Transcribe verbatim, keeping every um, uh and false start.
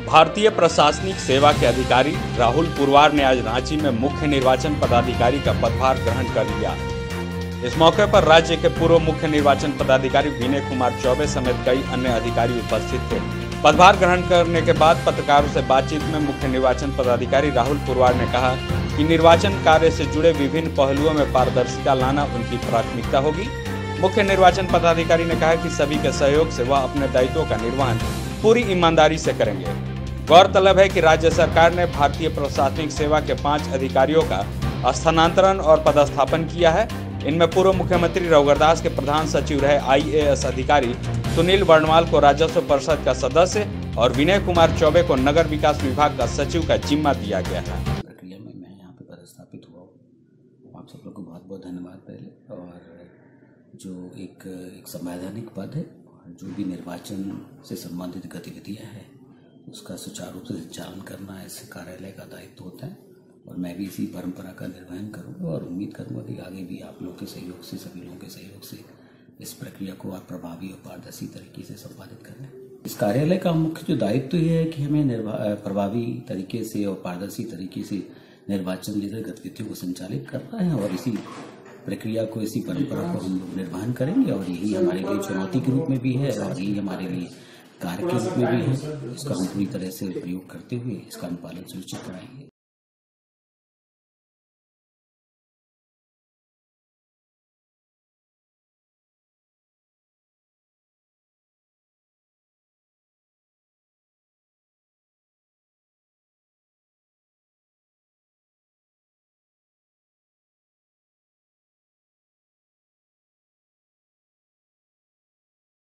भारतीय प्रशासनिक सेवा के अधिकारी राहुल पुरवार ने आज रांची में मुख्य निर्वाचन पदाधिकारी का पदभार ग्रहण कर लिया। इस मौके पर राज्य के पूर्व मुख्य निर्वाचन पदाधिकारी विनय कुमार चौबे समेत कई अन्य अधिकारी उपस्थित थे। पदभार ग्रहण करने के बाद पत्रकारों से बातचीत में मुख्य निर्वाचन पदाधिकारी राहुल पुरवार ने कहा कि निर्वाचन कार्य से जुड़े विभिन्न पहलुओं में पारदर्शिता लाना उनकी प्राथमिकता होगी। मुख्य निर्वाचन पदाधिकारी ने कहा कि सभी के सहयोग से वह अपने दायित्वों का निर्वहन पूरी ईमानदारी से करेंगे। गौरतलब है कि राज्य सरकार ने भारतीय प्रशासनिक सेवा के पांच अधिकारियों का स्थानांतरण और पदस्थापन किया है। इनमें पूर्व मुख्यमंत्री रघुवर दास के प्रधान सचिव रहे आई ए एस अधिकारी सुनील वर्णवाल को राजस्व परिषद का सदस्य और विनय कुमार चौबे को नगर विकास विभाग का सचिव का जिम्मा दिया गया है। प्रक्रिया में मैं यहाँ पे पदस्थापित हुआ हूँ। आप सब लोग को बहुत बहुत धन्यवाद पहले। और जो एक एक संवैधानिक पद है और जो भी निर्वाचन से संबंधित गतिविधियाँ हैं उसका सुचारू रूप से संचालन करना इस कार्यालय का दायित्व होता है और मैं भी इसी परंपरा का निर्वहन करूँगा और उम्मीद करूँगा कि आगे भी आप लोगों के सहयोग से, सभी लोगों के सहयोग से इस प्रक्रिया को और प्रभावी और पारदर्शी तरीके से संपादित करना है। इस कार्यालय का मुख्य जो दायित्व ये है कि हमें प्रभावी तरीके से और पारदर्शी तरीके से निर्वाचन जैसे गतिविधियों को संचालित करना है और इसी प्रक्रिया को, इसी परंपरा को हम लोग निर्वहन करेंगे और यही हमारे लिए चुनौती के रूप में भी है और यही हमारे लिए कार्य के रूप में भी है। इसका हम पूरी तरह से प्रयोग करते हुए इसका अनुपालन सुनिश्चित कराएंगे।